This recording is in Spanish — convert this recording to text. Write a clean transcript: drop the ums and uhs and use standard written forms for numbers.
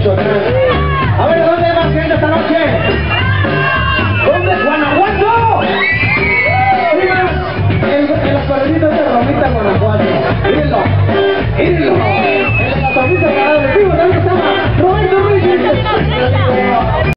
Michoacán. A ver, ¿dónde hay más gente esta noche?